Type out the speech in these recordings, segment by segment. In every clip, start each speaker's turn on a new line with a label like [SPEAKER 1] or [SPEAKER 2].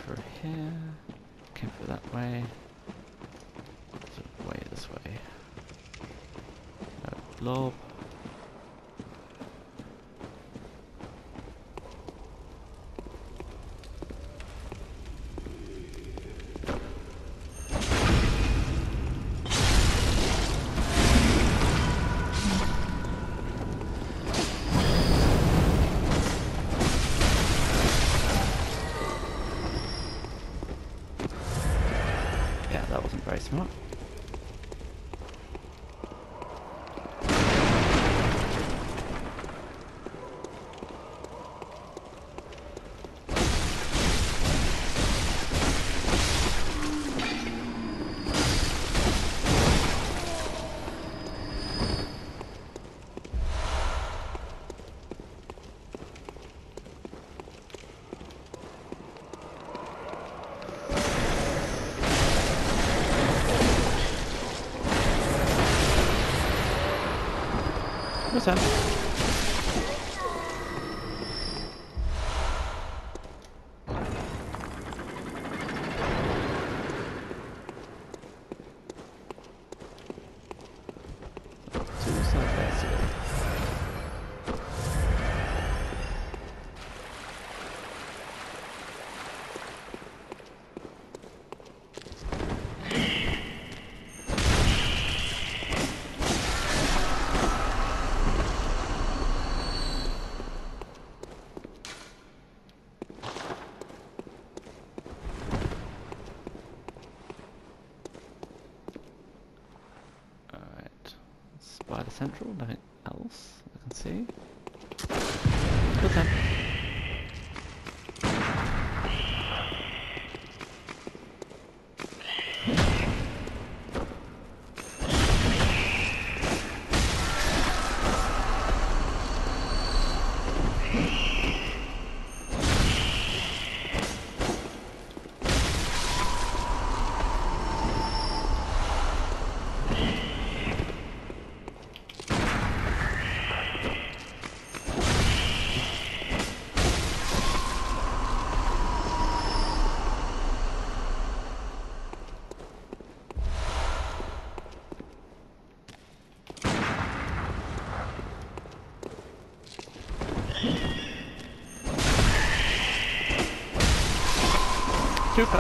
[SPEAKER 1] through here. Came through that way. Sort of way this way. Blob. That wasn't very smart. What's that? Spider Central, nothing else I can see. Good then. Super.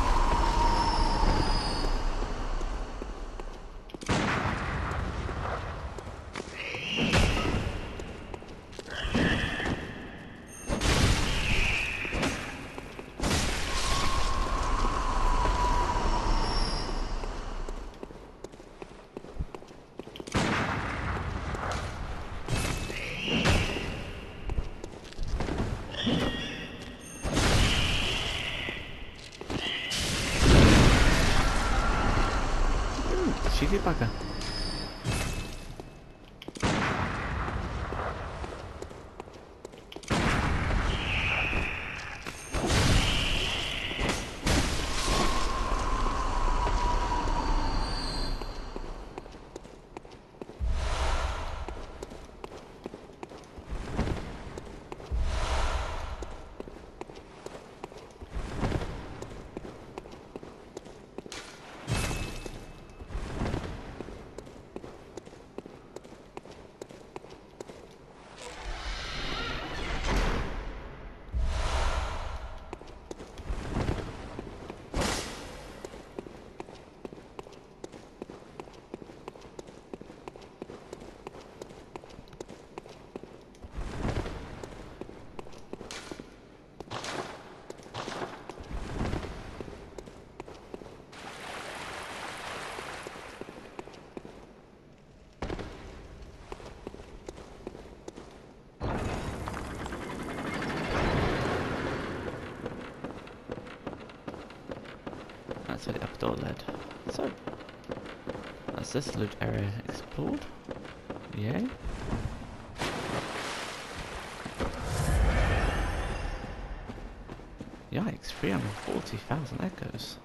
[SPEAKER 1] Cheeky bugger. That's where the upper door led. So, that's this loot area explored. Yay. Yikes, 340,000 echoes.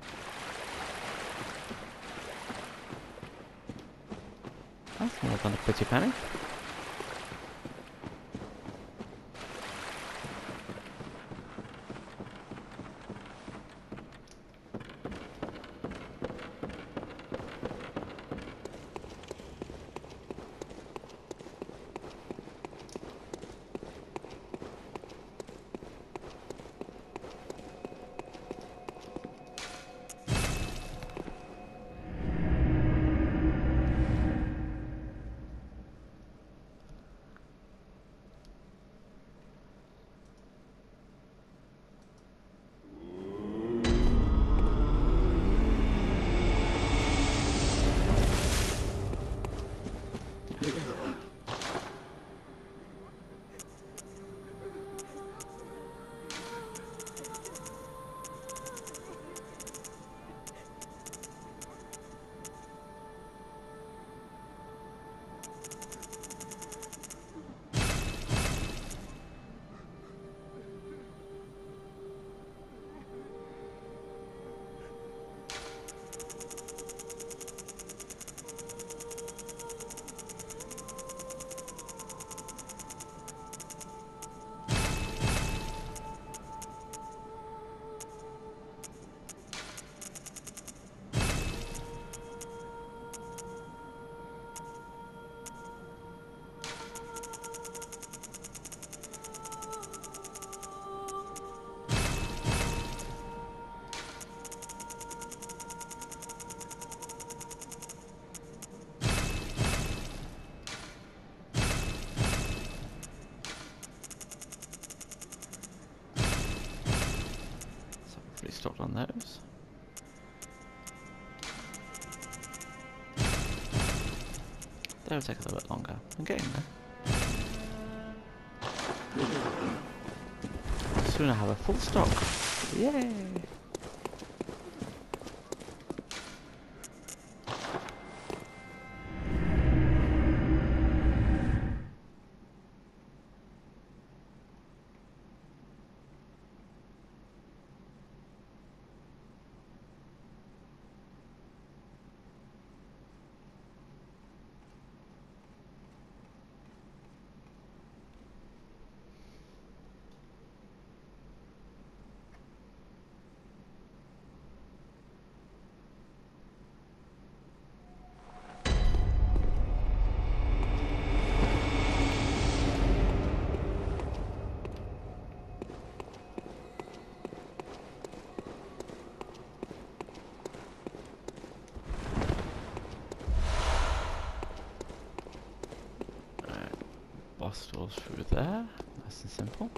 [SPEAKER 1] That's more than a pretty penny. restocked on those. That'll take a little bit longer. I'm getting there. Soon I have a full stock. Yay! Boss doors through there, nice and simple.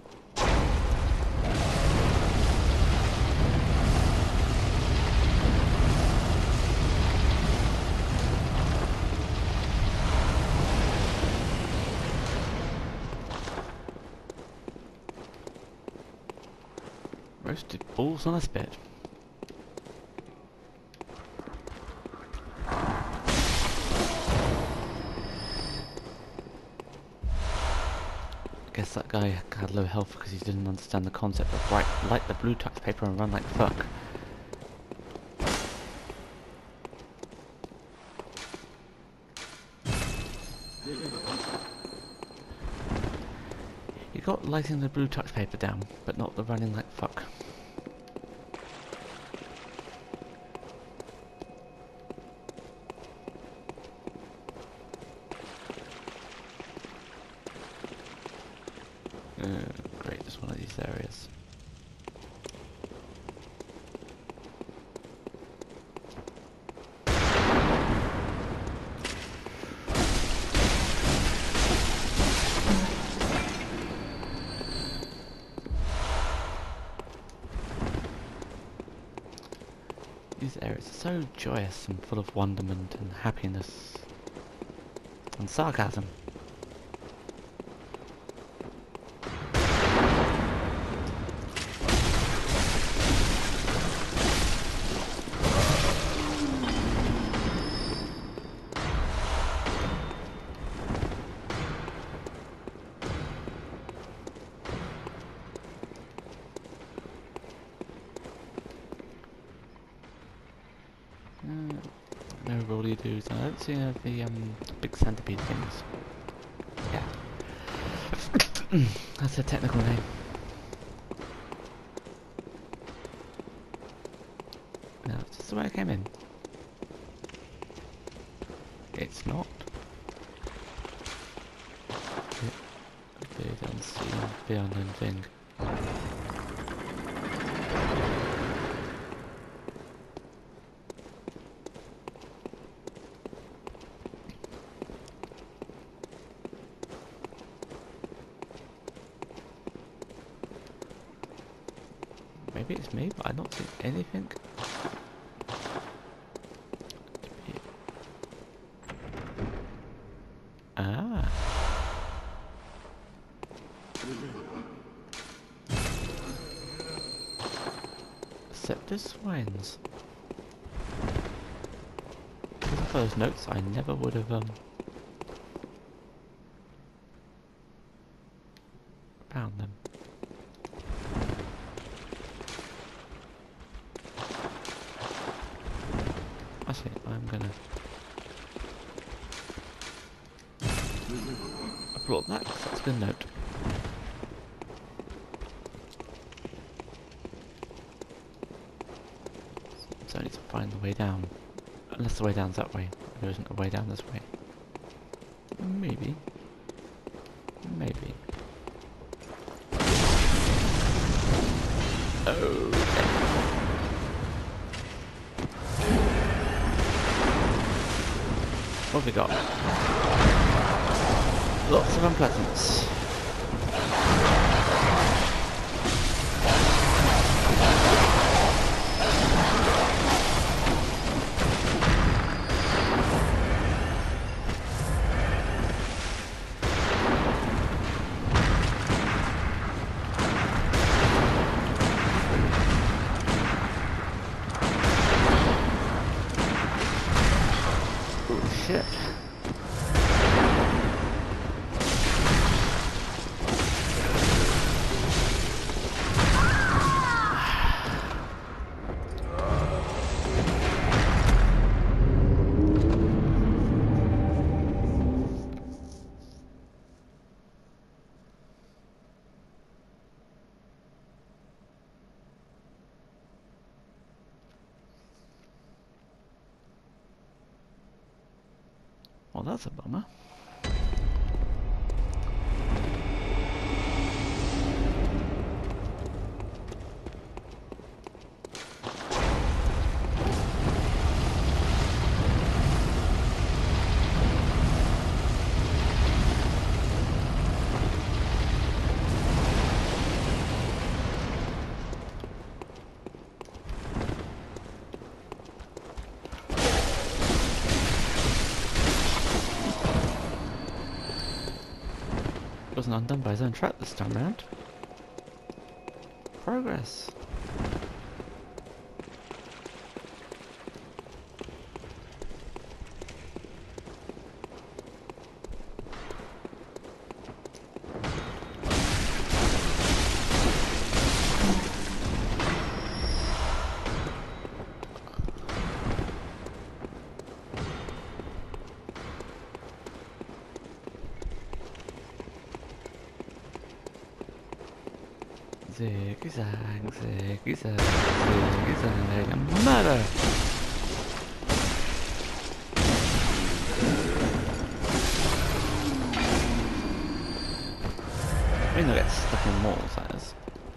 [SPEAKER 1] Roasted balls on a spit. I guess that guy had low health because he didn't understand the concept of light the blue tux paper and run like fuck. You got lighting the blue tux paper down, but not the running like fuck. Great, just one of these areas. These areas are so joyous and full of wonderment and happiness and sarcasm. No rolly doos. I don't see any of the big centipede things. Yeah. That's a technical name. No, it's just the way I came in. It's not. Big unseen, the unknown thing. Maybe it's me, but I don't see anything. Ah. Scepter swines. Without those notes, I never would have found them. Actually, I'm gonna upload that because that's a good note. So I need to find the way down. Unless the way down's that way. There isn't a way down this way. Maybe. Maybe. Okay. What have we got? Lots of unpleasants. that's a bummer. Wasn't undone by his own trap this time round. Progress. Ziggy-zag, ziggy-zag, ziggy-zag, mother! I mean, they'll get stuck in walls, that is.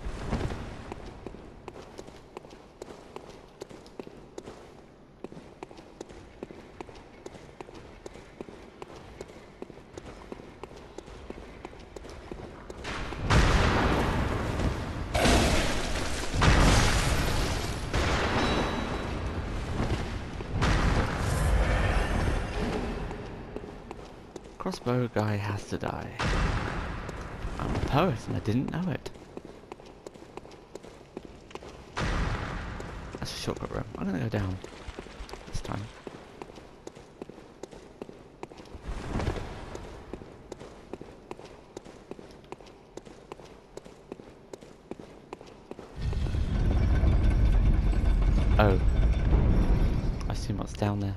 [SPEAKER 1] Crossbow guy has to die. I'm a poet and I didn't know it. That's a shortcut room. I'm gonna go down this time. Oh. I see what's down there.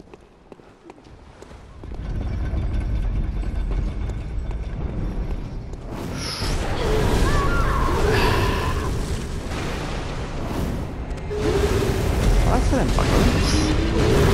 [SPEAKER 1] Excellent buggers.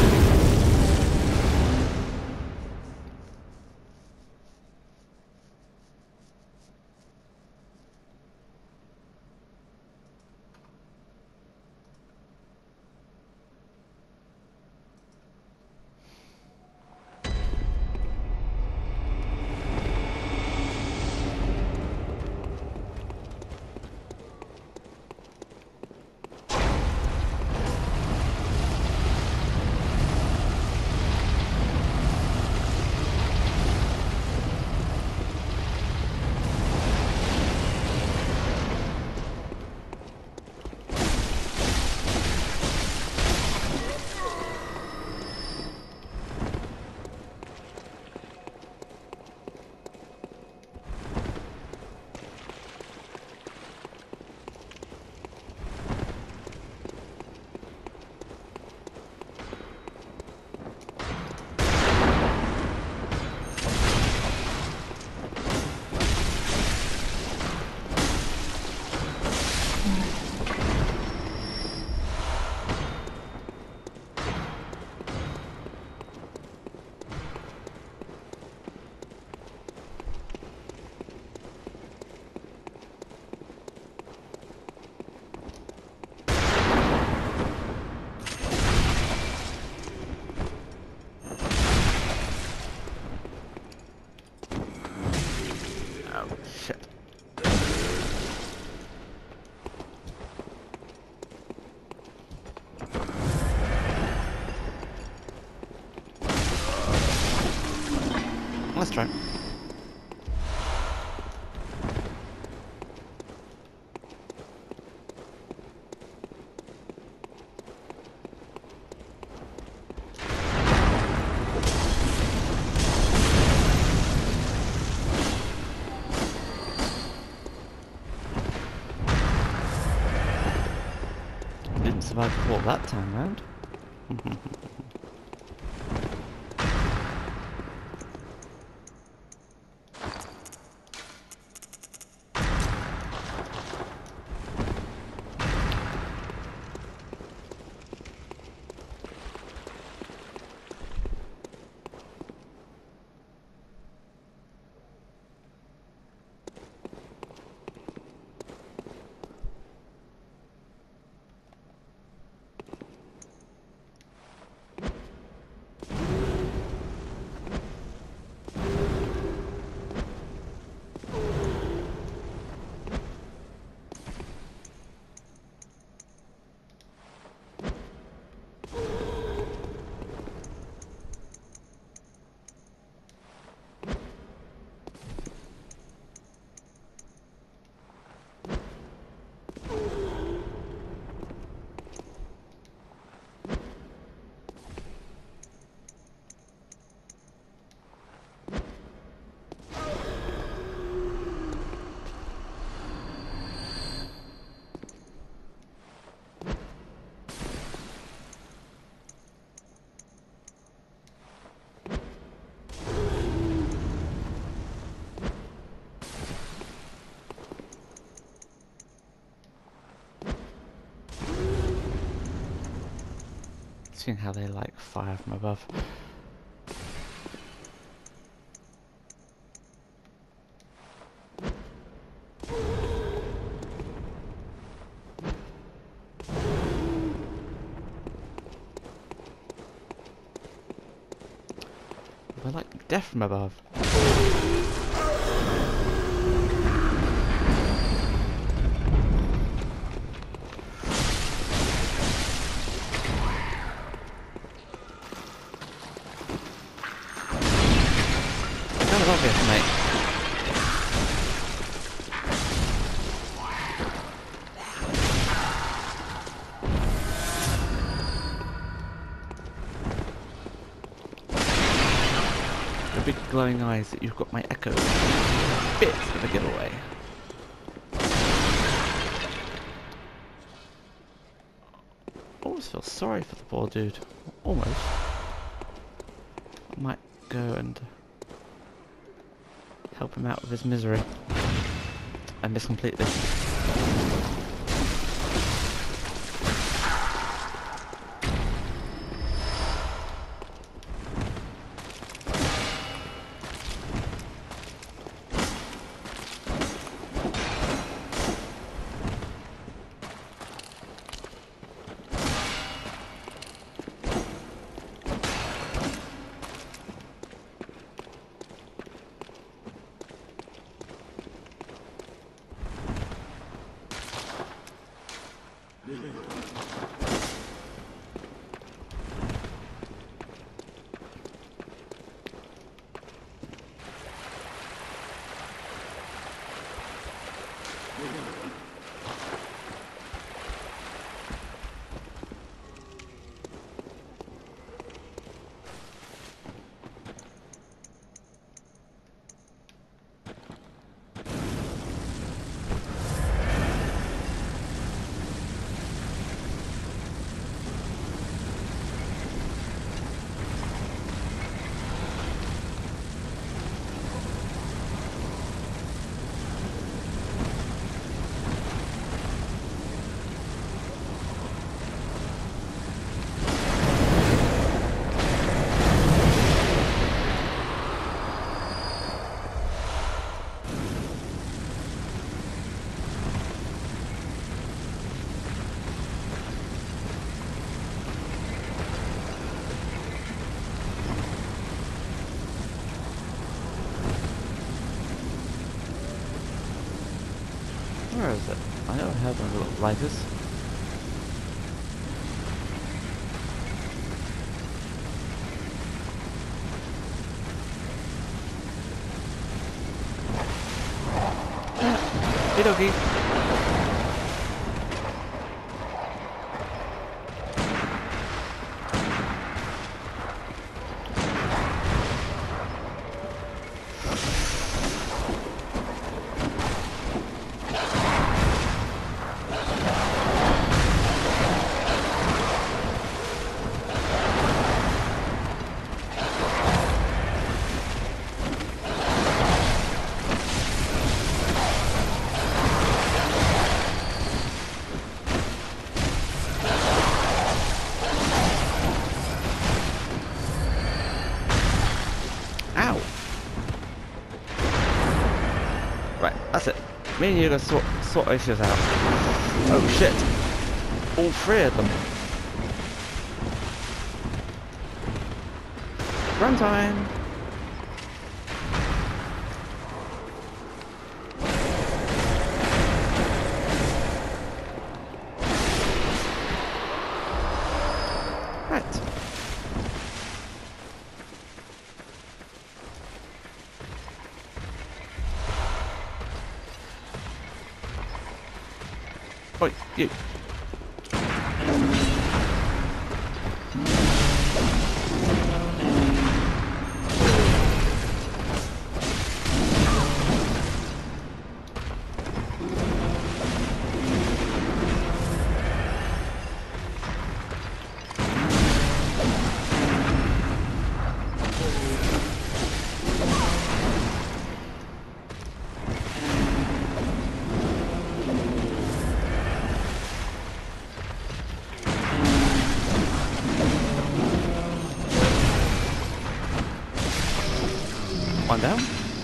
[SPEAKER 1] Let's try. Didn't survive the wall that time round. seeing how they like fire from above. They're like death from above. Kind of obvious, mate. The big glowing eyes that you've got my echo. Bit of a giveaway. I always feel sorry for the poor dude. Almost. I might go and help him out with his misery. I miss completely. Where is it? I know I have one of the little lighters. Hey doggy. Right, that's it. Me and you are gonna sort issues out. Oh shit! All three of them. Run time. Right. Oi, you. down.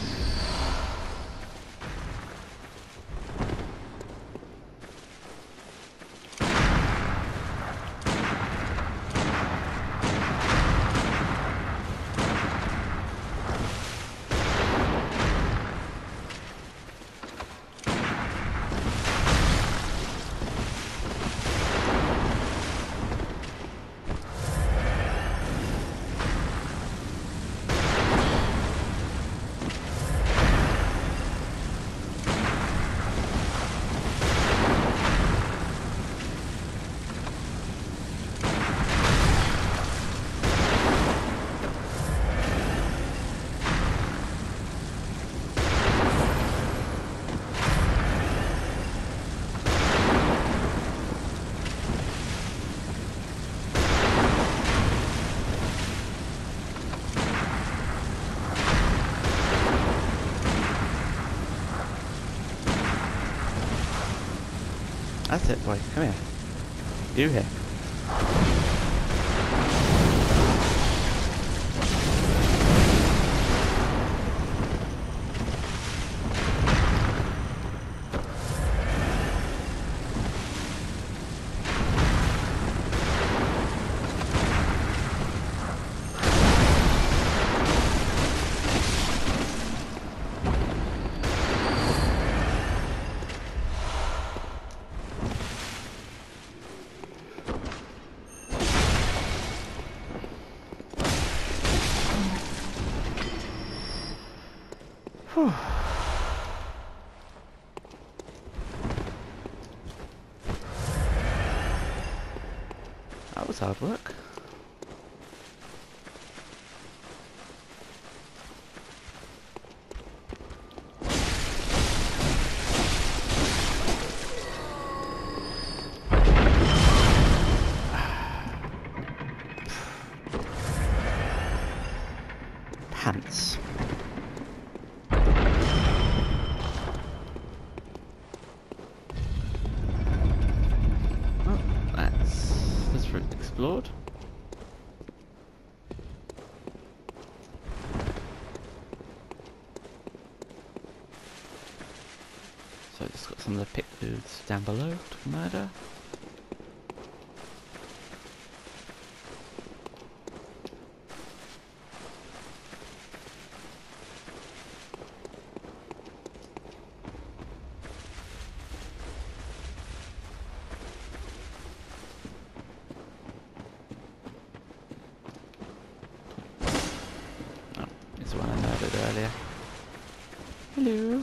[SPEAKER 1] That's it, boy. Come here. You here. Whew. That was hard work. Pants. Explored. So it's got some of the pit booths down below to murder. The one I murdered earlier. Hello.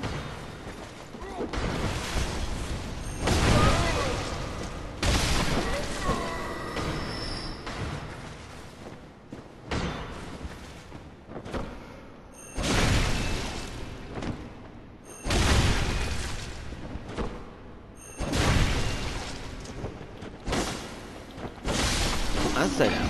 [SPEAKER 1] I'll stay down.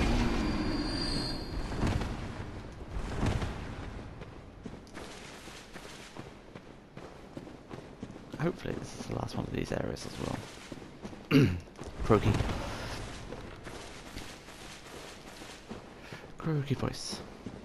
[SPEAKER 1] Hopefully this is the last one of these areas as well. Croaky. Croaky voice.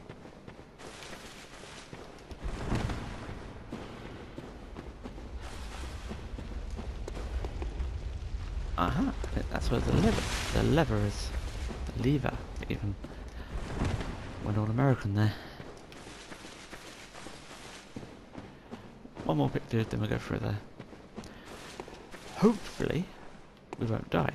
[SPEAKER 1] Aha, I think that's where the lever is. The lever, even. Went all American there. One more picture, then we'll go through there. Hopefully, we won't die.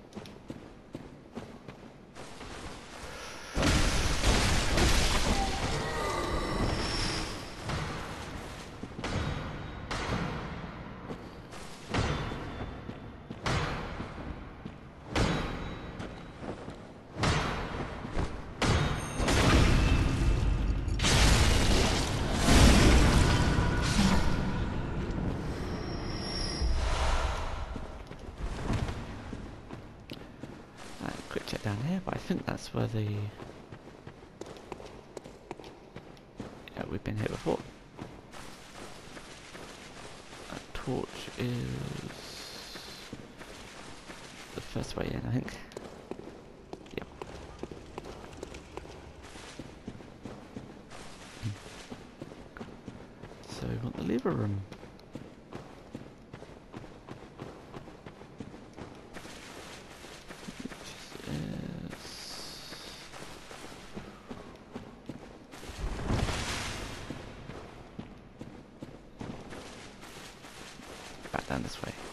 [SPEAKER 1] Quick check down here, but I think that's where the... Yeah, we've been here before. That torch is... the first way in, I think. Yep. leave a room. Back down this way.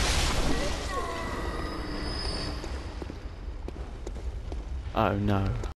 [SPEAKER 1] Oh no.